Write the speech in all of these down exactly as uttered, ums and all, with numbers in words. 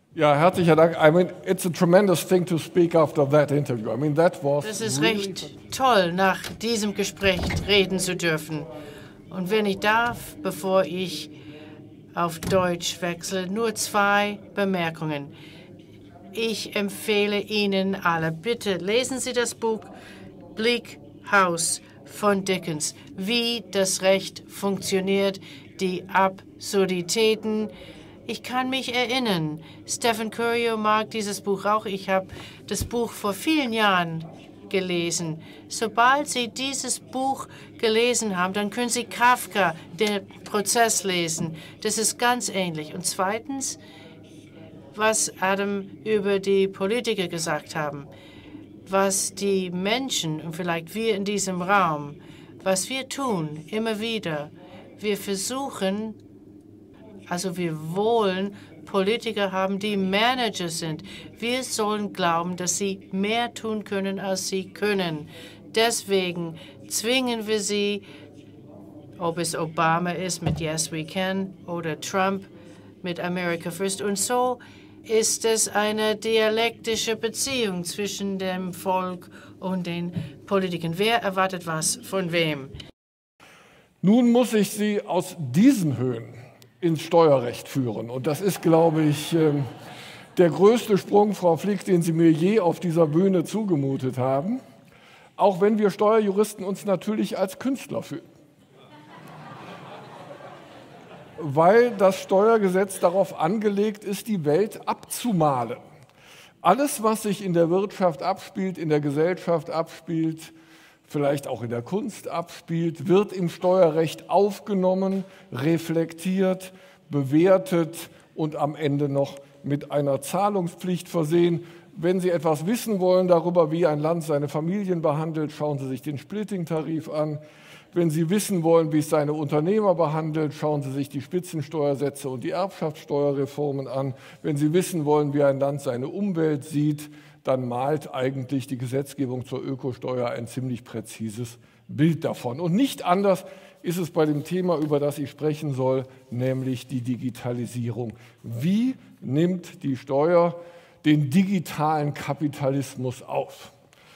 Ja, herzlichen Dank. I mean, it's a tremendous thing to speak after that interview. I mean, that was Das ist really recht toll, nach diesem Gespräch reden zu dürfen. Und wenn ich darf, bevor ich auf Deutsch wechsle, nur zwei Bemerkungen. Ich empfehle Ihnen alle, bitte lesen Sie das Buch Bleak House von Dickens, wie das Recht funktioniert, die Absurditäten. Ich kann mich erinnern, Stephen Curry mag dieses Buch auch. Ich habe das Buch vor vielen Jahren gelesen. Sobald Sie dieses Buch gelesen haben, dann können Sie Kafka, den Prozess, lesen. Das ist ganz ähnlich. Und zweitens, was Adam über die Politiker gesagt haben, was die Menschen und vielleicht wir in diesem Raum, was wir tun, immer wieder, wir versuchen, also wir wollen Politiker haben, die Manager sind. Wir sollen glauben, dass sie mehr tun können, als sie können. Deswegen zwingen wir sie, ob es Obama ist mit Yes We Can oder Trump mit America First. Und so ist es eine dialektische Beziehung zwischen dem Volk und den Politikern. Wer erwartet was von wem? Nun muss ich Sie aus diesen Höhen ins Steuerrecht führen. Und das ist, glaube ich, der größte Sprung, Frau Flick, den Sie mir je auf dieser Bühne zugemutet haben. Auch wenn wir Steuerjuristen uns natürlich als Künstler fühlen. Weil das Steuergesetz darauf angelegt ist, die Welt abzumalen. Alles, was sich in der Wirtschaft abspielt, in der Gesellschaft abspielt, vielleicht auch in der Kunst abspielt, wird im Steuerrecht aufgenommen, reflektiert, bewertet und am Ende noch mit einer Zahlungspflicht versehen. Wenn Sie etwas wissen wollen darüber, wie ein Land seine Familien behandelt, schauen Sie sich den Splitting-Tarif an. Wenn Sie wissen wollen, wie es seine Unternehmer behandelt, schauen Sie sich die Spitzensteuersätze und die Erbschaftssteuerreformen an. Wenn Sie wissen wollen, wie ein Land seine Umwelt sieht, dann malt eigentlich die Gesetzgebung zur Ökosteuer ein ziemlich präzises Bild davon. Und nicht anders ist es bei dem Thema, über das ich sprechen soll, nämlich die Digitalisierung. Wie nimmt die Steuer den digitalen Kapitalismus auf?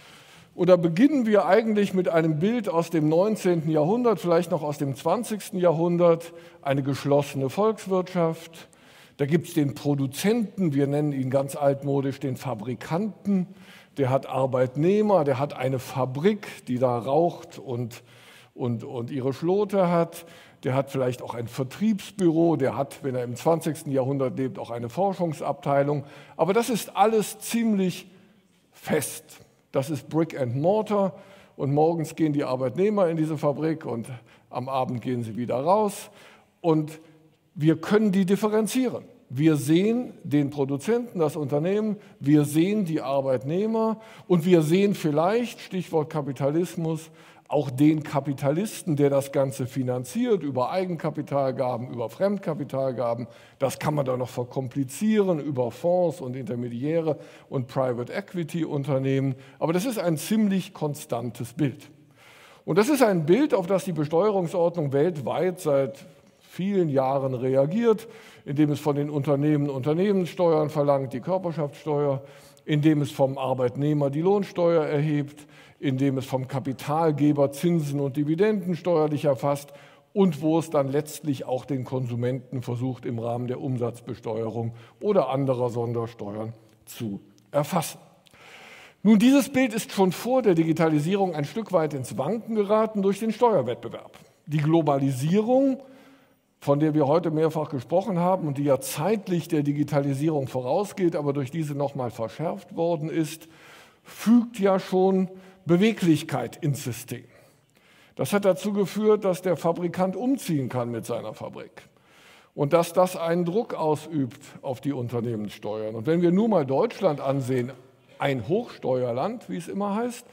Und da beginnen wir eigentlich mit einem Bild aus dem neunzehnten Jahrhundert, vielleicht noch aus dem zwanzigsten Jahrhundert, eine geschlossene Volkswirtschaft. Da gibt es den Produzenten, wir nennen ihn ganz altmodisch den Fabrikanten, der hat Arbeitnehmer, der hat eine Fabrik, die da raucht und, und, und ihre Schlote hat. Der hat vielleicht auch ein Vertriebsbüro, der hat, wenn er im zwanzigsten Jahrhundert lebt, auch eine Forschungsabteilung. Aber das ist alles ziemlich fest. Das ist Brick and Mortar und morgens gehen die Arbeitnehmer in diese Fabrik und am Abend gehen sie wieder raus. Und wir können die differenzieren. Wir sehen den Produzenten, das Unternehmen, wir sehen die Arbeitnehmer und wir sehen vielleicht, Stichwort Kapitalismus, auch den Kapitalisten, der das Ganze finanziert, über Eigenkapitalgaben, über Fremdkapitalgaben. Das kann man dann noch verkomplizieren über Fonds und Intermediäre und Private Equity Unternehmen. Aber das ist ein ziemlich konstantes Bild. Und das ist ein Bild, auf das die Besteuerungsordnung weltweit seit vielen Jahren reagiert, indem es von den Unternehmen Unternehmenssteuern verlangt, die Körperschaftssteuer, indem es vom Arbeitnehmer die Lohnsteuer erhebt, indem es vom Kapitalgeber Zinsen und Dividenden steuerlich erfasst und wo es dann letztlich auch den Konsumenten versucht, im Rahmen der Umsatzbesteuerung oder anderer Sondersteuern zu erfassen. Nun, dieses Bild ist schon vor der Digitalisierung ein Stück weit ins Wanken geraten durch den Steuerwettbewerb. Die Globalisierung, von der wir heute mehrfach gesprochen haben und die ja zeitlich der Digitalisierung vorausgeht, aber durch diese nochmal verschärft worden ist, fügt ja schon Beweglichkeit ins System. Das hat dazu geführt, dass der Fabrikant umziehen kann mit seiner Fabrik und dass das einen Druck ausübt auf die Unternehmenssteuern. Und wenn wir nur mal Deutschland ansehen, ein Hochsteuerland, wie es immer heißt,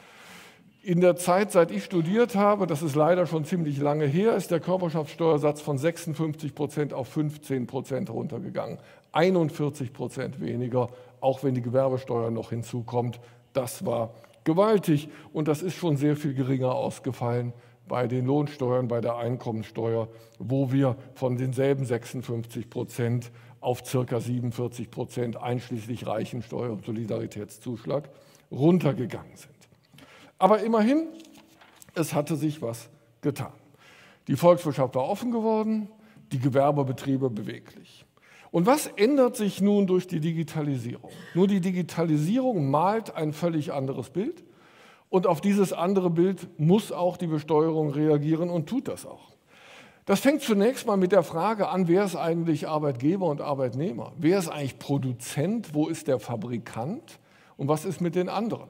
in der Zeit, seit ich studiert habe, das ist leider schon ziemlich lange her, ist der Körperschaftssteuersatz von sechsundfünfzig Prozent auf fünfzehn Prozent runtergegangen. einundvierzig Prozent weniger, auch wenn die Gewerbesteuer noch hinzukommt. Das war gewaltig und das ist schon sehr viel geringer ausgefallen bei den Lohnsteuern, bei der Einkommensteuer, wo wir von denselben sechsundfünfzig Prozent auf ca. siebenundvierzig Prozent einschließlich Reichensteuer und Solidaritätszuschlag runtergegangen sind. Aber immerhin, es hatte sich was getan. Die Volkswirtschaft war offen geworden, die Gewerbebetriebe beweglich. Und was ändert sich nun durch die Digitalisierung? Nur die Digitalisierung malt ein völlig anderes Bild und auf dieses andere Bild muss auch die Besteuerung reagieren und tut das auch. Das fängt zunächst mal mit der Frage an, wer ist eigentlich Arbeitgeber und Arbeitnehmer? Wer ist eigentlich Produzent? Wo ist der Fabrikant? Und was ist mit den anderen?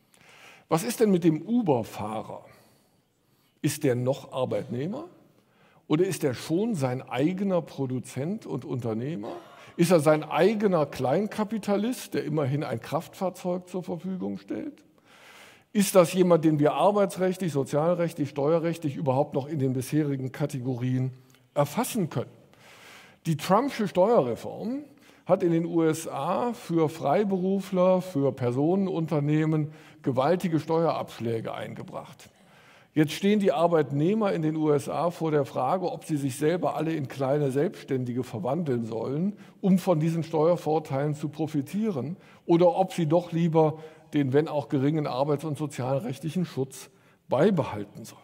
Was ist denn mit dem Uber-Fahrer? Ist der noch Arbeitnehmer? Oder ist er schon sein eigener Produzent und Unternehmer? Ist er sein eigener Kleinkapitalist, der immerhin ein Kraftfahrzeug zur Verfügung stellt? Ist das jemand, den wir arbeitsrechtlich, sozialrechtlich, steuerrechtlich überhaupt noch in den bisherigen Kategorien erfassen können? Die Trumpsche Steuerreform hat in den U S A für Freiberufler, für Personenunternehmen gewaltige Steuerabschläge eingebracht. Jetzt stehen die Arbeitnehmer in den U S A vor der Frage, ob sie sich selber alle in kleine Selbstständige verwandeln sollen, um von diesen Steuervorteilen zu profitieren, oder ob sie doch lieber den, wenn auch geringen arbeits- und sozialrechtlichen Schutz beibehalten sollen.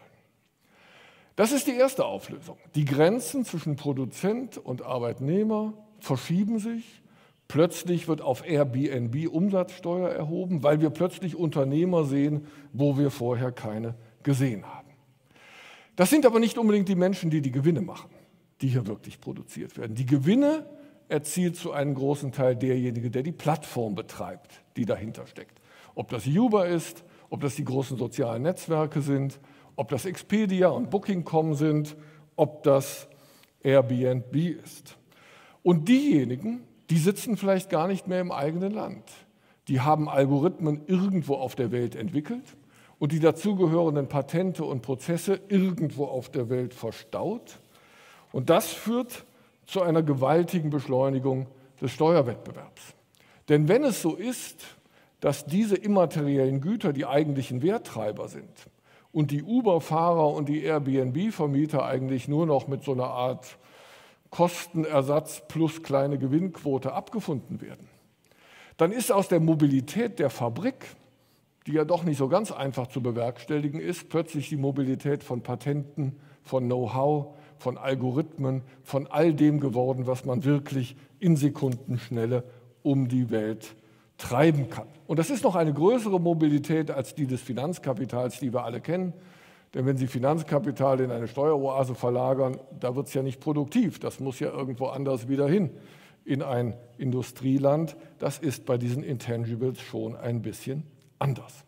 Das ist die erste Auflösung. Die Grenzen zwischen Produzent und Arbeitnehmer verschieben sich. Plötzlich wird auf Airbnb Umsatzsteuer erhoben, weil wir plötzlich Unternehmer sehen, wo wir vorher keine gesehen haben. Das sind aber nicht unbedingt die Menschen, die die Gewinne machen, die hier wirklich produziert werden. Die Gewinne erzielt zu einem großen Teil derjenige, der die Plattform betreibt, die dahinter steckt. Ob das Uber ist, ob das die großen sozialen Netzwerke sind, ob das Expedia und Booking Punkt com sind, ob das Airbnb ist. Und diejenigen, die sitzen vielleicht gar nicht mehr im eigenen Land. Die haben Algorithmen irgendwo auf der Welt entwickelt und die dazugehörenden Patente und Prozesse irgendwo auf der Welt verstaut. Und das führt zu einer gewaltigen Beschleunigung des Steuerwettbewerbs. Denn wenn es so ist, dass diese immateriellen Güter die eigentlichen Werttreiber sind und die Uber-Fahrer und die Airbnb-Vermieter eigentlich nur noch mit so einer Art Kostenersatz plus kleine Gewinnquote abgefunden werden, dann ist aus der Mobilität der Fabrik, die ja doch nicht so ganz einfach zu bewerkstelligen ist, plötzlich die Mobilität von Patenten, von Know-how, von Algorithmen, von all dem geworden, was man wirklich in Sekundenschnelle um die Welt treiben kann. Und das ist noch eine größere Mobilität als die des Finanzkapitals, die wir alle kennen. Denn wenn Sie Finanzkapital in eine Steueroase verlagern, da wird es ja nicht produktiv. Das muss ja irgendwo anders wieder hin, in ein Industrieland. Das ist bei diesen Intangibles schon ein bisschen anders.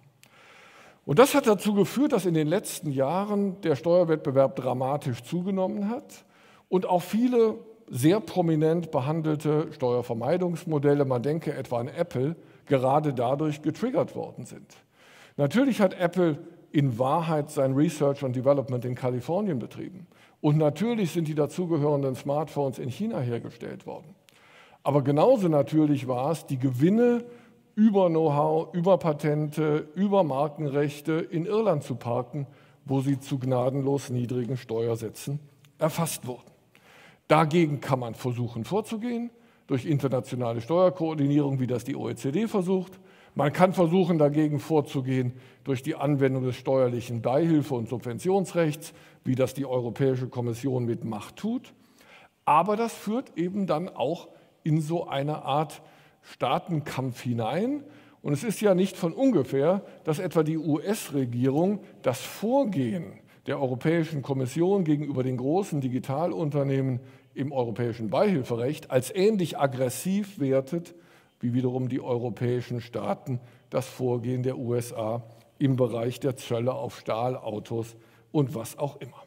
Und das hat dazu geführt, dass in den letzten Jahren der Steuerwettbewerb dramatisch zugenommen hat und auch viele sehr prominent behandelte Steuervermeidungsmodelle, man denke etwa an Apple, gerade dadurch getriggert worden sind. Natürlich hat Apple in Wahrheit sein Research und Development in Kalifornien betrieben. Und natürlich sind die dazugehörenden Smartphones in China hergestellt worden. Aber genauso natürlich war es, die Gewinne über Know-how, über Patente, über Markenrechte in Irland zu parken, wo sie zu gnadenlos niedrigen Steuersätzen erfasst wurden. Dagegen kann man versuchen vorzugehen, durch internationale Steuerkoordinierung, wie das die O E C D versucht. Man kann versuchen, dagegen vorzugehen durch die Anwendung des steuerlichen Beihilfe- und Subventionsrechts, wie das die Europäische Kommission mit Macht tut. Aber das führt eben dann auch in so eine Art Staatenkampf hinein. Und es ist ja nicht von ungefähr, dass etwa die U S-Regierung das Vorgehen der Europäischen Kommission gegenüber den großen Digitalunternehmen im europäischen Beihilferecht als ähnlich aggressiv wertet, wie wiederum die europäischen Staaten das Vorgehen der U S A im Bereich der Zölle auf Stahl, Autos und was auch immer.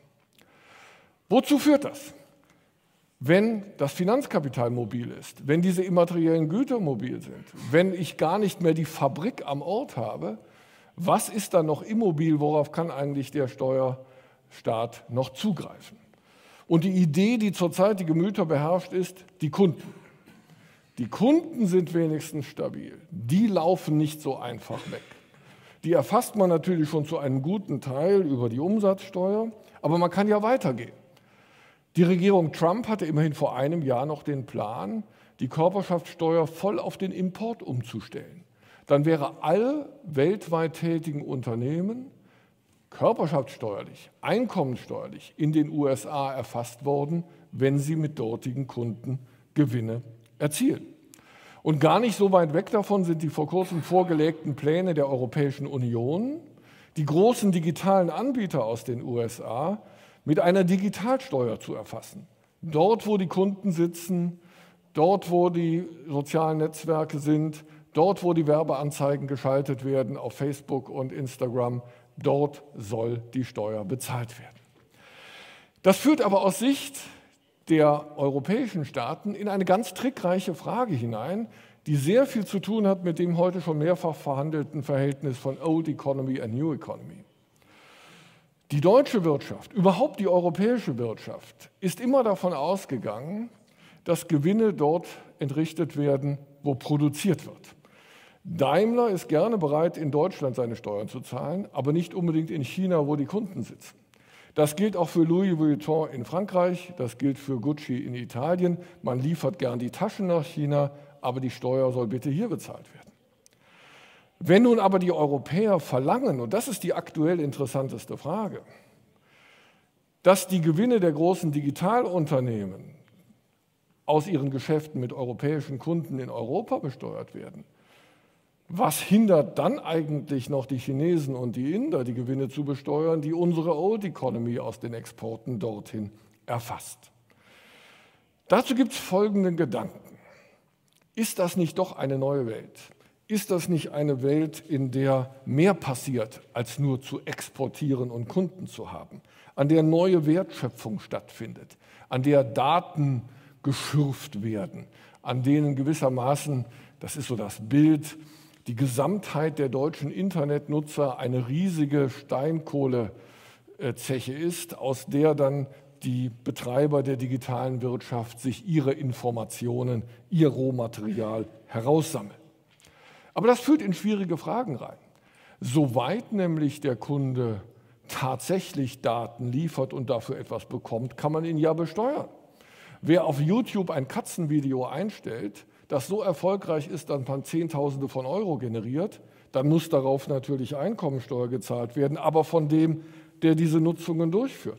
Wozu führt das? Wenn das Finanzkapital mobil ist, wenn diese immateriellen Güter mobil sind, wenn ich gar nicht mehr die Fabrik am Ort habe, was ist dann noch immobil, worauf kann eigentlich der Steuerstaat noch zugreifen? Und die Idee, die zurzeit die Gemüter beherrscht, ist die Kunden. Die Kunden sind wenigstens stabil, die laufen nicht so einfach weg. Die erfasst man natürlich schon zu einem guten Teil über die Umsatzsteuer, aber man kann ja weitergehen. Die Regierung Trump hatte immerhin vor einem Jahr noch den Plan, die Körperschaftssteuer voll auf den Import umzustellen. Dann wäre alle weltweit tätigen Unternehmen körperschaftssteuerlich, einkommenssteuerlich in den U S A erfasst worden, wenn sie mit dortigen Kunden Gewinne erzielen. Und gar nicht so weit weg davon sind die vor kurzem vorgelegten Pläne der Europäischen Union, die großen digitalen Anbieter aus den U S A mit einer Digitalsteuer zu erfassen. Dort, wo die Kunden sitzen, dort, wo die sozialen Netzwerke sind, dort, wo die Werbeanzeigen geschaltet werden auf Facebook und Instagram, dort soll die Steuer bezahlt werden. Das führt aber aus Sicht der europäischen Staaten in eine ganz trickreiche Frage hinein, die sehr viel zu tun hat mit dem heute schon mehrfach verhandelten Verhältnis von Old Economy and New Economy. Die deutsche Wirtschaft, überhaupt die europäische Wirtschaft, ist immer davon ausgegangen, dass Gewinne dort entrichtet werden, wo produziert wird. Daimler ist gerne bereit, in Deutschland seine Steuern zu zahlen, aber nicht unbedingt in China, wo die Kunden sitzen. Das gilt auch für Louis Vuitton in Frankreich, das gilt für Gucci in Italien. Man liefert gern die Taschen nach China, aber die Steuer soll bitte hier bezahlt werden. Wenn nun aber die Europäer verlangen, und das ist die aktuell interessanteste Frage, dass die Gewinne der großen Digitalunternehmen aus ihren Geschäften mit europäischen Kunden in Europa besteuert werden, was hindert dann eigentlich noch die Chinesen und die Inder, die Gewinne zu besteuern, die unsere Old Economy aus den Exporten dorthin erfasst? Dazu gibt es folgenden Gedanken. Ist das nicht doch eine neue Welt? Ist das nicht eine Welt, in der mehr passiert, als nur zu exportieren und Kunden zu haben, an der neue Wertschöpfung stattfindet, an der Daten geschürft werden, an denen gewissermaßen, das ist so das Bild, die Gesamtheit der deutschen Internetnutzer eine riesige Steinkohlezeche ist, aus der dann die Betreiber der digitalen Wirtschaft sich ihre Informationen, ihr Rohmaterial heraussammeln. Aber das führt in schwierige Fragen rein. Soweit nämlich der Kunde tatsächlich Daten liefert und dafür etwas bekommt, kann man ihn ja besteuern. Wer auf YouTube ein Katzenvideo einstellt, das so erfolgreich ist, dass man Zehntausende von Euro generiert, dann muss darauf natürlich Einkommensteuer gezahlt werden, aber von dem, der diese Nutzungen durchführt.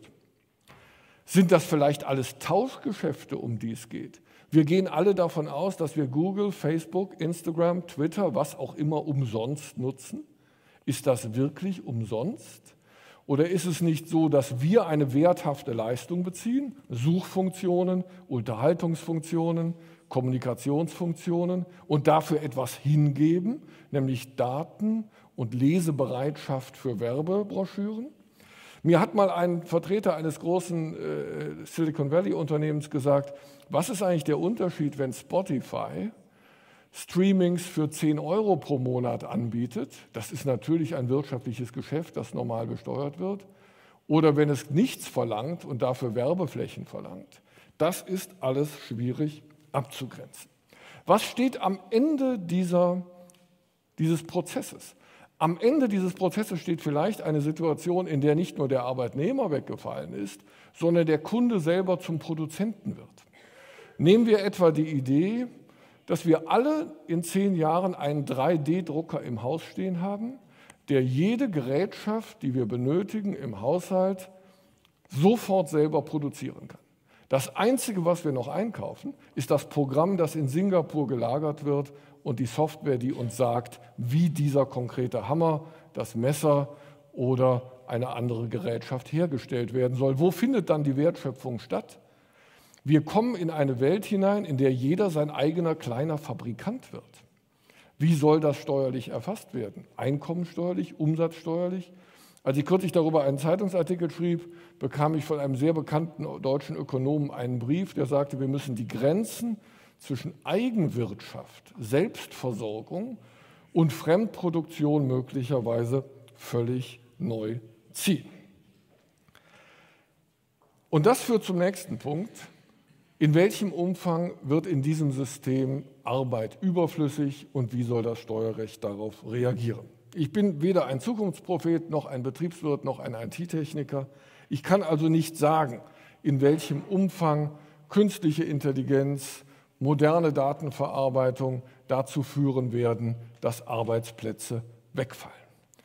Sind das vielleicht alles Tauschgeschäfte, um die es geht? Wir gehen alle davon aus, dass wir Google, Facebook, Instagram, Twitter, was auch immer umsonst nutzen. Ist das wirklich umsonst? Oder ist es nicht so, dass wir eine werthafte Leistung beziehen, Suchfunktionen, Unterhaltungsfunktionen, Kommunikationsfunktionen und dafür etwas hingeben, nämlich Daten und Lesebereitschaft für Werbebroschüren? Mir hat mal ein Vertreter eines großen äh, Silicon Valley Unternehmens gesagt, was ist eigentlich der Unterschied, wenn Spotify Streamings für zehn Euro pro Monat anbietet? Das ist natürlich ein wirtschaftliches Geschäft, das normal besteuert wird. Oder wenn es nichts verlangt und dafür Werbeflächen verlangt. Das ist alles schwierig abzugrenzen. Was steht am Ende dieser, dieses Prozesses? Am Ende dieses Prozesses steht vielleicht eine Situation, in der nicht nur der Arbeitnehmer weggefallen ist, sondern der Kunde selber zum Produzenten wird. Nehmen wir etwa die Idee, dass wir alle in zehn Jahren einen drei D Drucker im Haus stehen haben, der jede Gerätschaft, die wir benötigen im Haushalt, sofort selber produzieren kann. Das Einzige, was wir noch einkaufen, ist das Programm, das in Singapur gelagert wird und die Software, die uns sagt, wie dieser konkrete Hammer, das Messer oder eine andere Gerätschaft hergestellt werden soll. Wo findet dann die Wertschöpfung statt? Wir kommen in eine Welt hinein, in der jeder sein eigener kleiner Fabrikant wird. Wie soll das steuerlich erfasst werden? Einkommensteuerlich, umsatzsteuerlich? Als ich kürzlich darüber einen Zeitungsartikel schrieb, bekam ich von einem sehr bekannten deutschen Ökonomen einen Brief, der sagte, wir müssen die Grenzen zwischen Eigenwirtschaft, Selbstversorgung und Fremdproduktion möglicherweise völlig neu ziehen. Und das führt zum nächsten Punkt. In welchem Umfang wird in diesem System Arbeit überflüssig und wie soll das Steuerrecht darauf reagieren? Ich bin weder ein Zukunftsprophet noch ein Betriebswirt noch ein I T-Techniker. Ich kann also nicht sagen, in welchem Umfang künstliche Intelligenz, moderne Datenverarbeitung dazu führen werden, dass Arbeitsplätze wegfallen.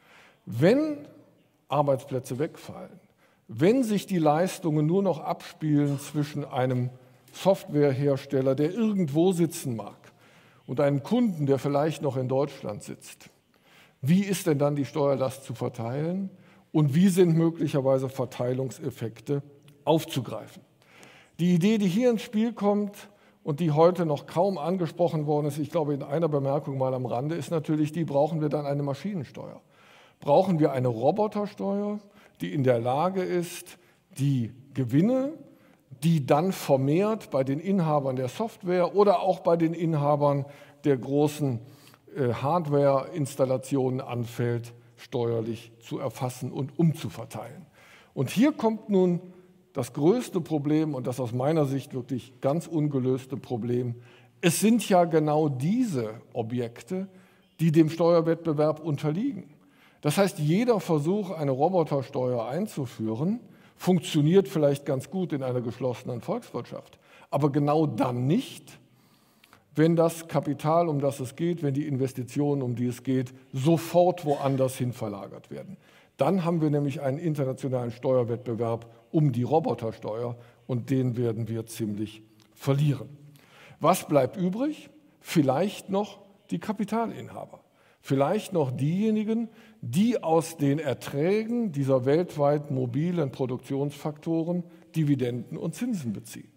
Wenn Arbeitsplätze wegfallen, wenn sich die Leistungen nur noch abspielen zwischen einem Softwarehersteller, der irgendwo sitzen mag, und einem Kunden, der vielleicht noch in Deutschland sitzt, wie ist denn dann die Steuerlast zu verteilen und wie sind möglicherweise Verteilungseffekte aufzugreifen? Die Idee, die hier ins Spiel kommt und die heute noch kaum angesprochen worden ist, ich glaube in einer Bemerkung mal am Rande, ist natürlich die, brauchen wir dann eine Maschinensteuer? Brauchen wir eine Robotersteuer, die in der Lage ist, die Gewinne, die dann vermehrt bei den Inhabern der Software oder auch bei den Inhabern der großen äh, Hardware-Installationen anfällt, steuerlich zu erfassen und umzuverteilen. Und hier kommt nun das größte Problem und das aus meiner Sicht wirklich ganz ungelöste Problem. Es sind ja genau diese Objekte, die dem Steuerwettbewerb unterliegen. Das heißt, jeder Versuch, eine Robotersteuer einzuführen, funktioniert vielleicht ganz gut in einer geschlossenen Volkswirtschaft, aber genau dann nicht, wenn das Kapital, um das es geht, wenn die Investitionen, um die es geht, sofort woanders hin verlagert werden. Dann haben wir nämlich einen internationalen Steuerwettbewerb um die Robotersteuer und den werden wir ziemlich verlieren. Was bleibt übrig? Vielleicht noch die Kapitalinhaber. Vielleicht noch diejenigen, die aus den Erträgen dieser weltweit mobilen Produktionsfaktoren Dividenden und Zinsen beziehen.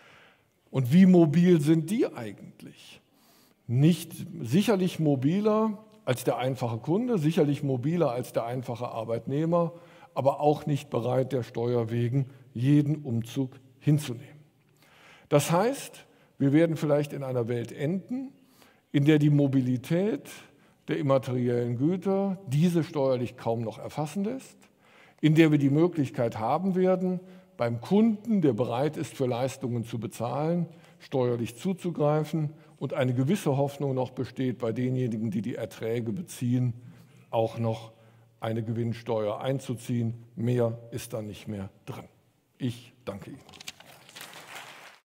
Und wie mobil sind die eigentlich? Nicht sicherlich mobiler als der einfache Kunde, sicherlich mobiler als der einfache Arbeitnehmer, aber auch nicht bereit, der Steuer wegen jeden Umzug hinzunehmen. Das heißt, wir werden vielleicht in einer Welt enden, in der die Mobilität der immateriellen Güter diese steuerlich kaum noch erfassen lässt, in der wir die Möglichkeit haben werden, beim Kunden, der bereit ist, für Leistungen zu bezahlen, steuerlich zuzugreifen und eine gewisse Hoffnung noch besteht, bei denjenigen, die die Erträge beziehen, auch noch eine Gewinnsteuer einzuziehen. Mehr ist da nicht mehr drin. Ich danke Ihnen.